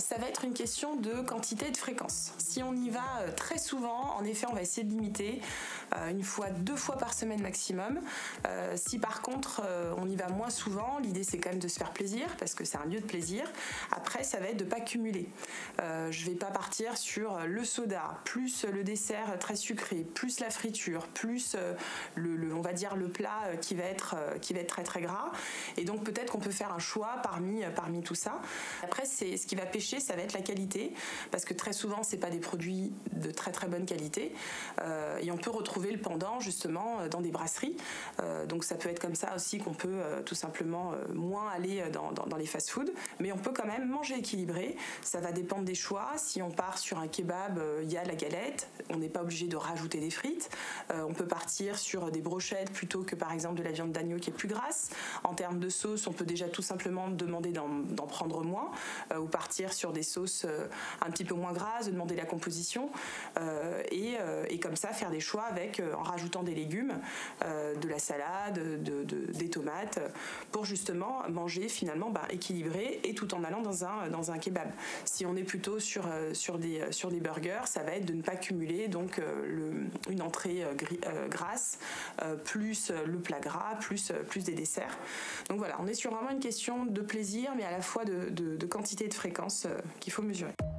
Ça va être une question de quantité et de fréquence. Si on y va très souvent, en effet, on va essayer de limiter 2 fois par semaine maximum. Si par contre on y va moins souvent, l'idée c'est quand même de se faire plaisir parce que c'est un lieu de plaisir. Après, ça va être de ne pas cumuler. Je ne vais pas partir sur le soda, plus le dessert très sucré, plus la friture, plus on va dire le plat qui va être très très gras. Et donc peut-être qu'on peut faire un choix parmi tout ça. Après, ce qui va pêcher, ça va être la qualité, parce que très souvent c'est pas des produits de très très bonne qualité, et on peut retrouver le pendant justement dans des brasseries. Donc ça peut être comme ça aussi qu'on peut tout simplement moins aller dans les fast-foods, mais on peut quand même manger équilibré. Ça va dépendre des choix. Si on part sur un kebab, il y a la galette, on n'est pas obligé de rajouter des frites. On peut partir sur des brochettes plutôt que par exemple de la viande d'agneau qui est plus grasse. En termes de sauce, on peut déjà tout simplement demander d'en prendre moins, ou partir sur des sauces un petit peu moins grasses, demander la composition, et comme ça faire des choix en rajoutant des légumes, de la salade, des tomates, pour justement manger finalement équilibré et tout en allant dans un kebab. Si on est plutôt sur des burgers, ça va être de ne pas cumuler donc une entrée grasse, plus le plat gras, plus des desserts. Donc voilà, on est sur vraiment une question de plaisir, mais à la fois de quantité et de fréquence qu'il faut mesurer.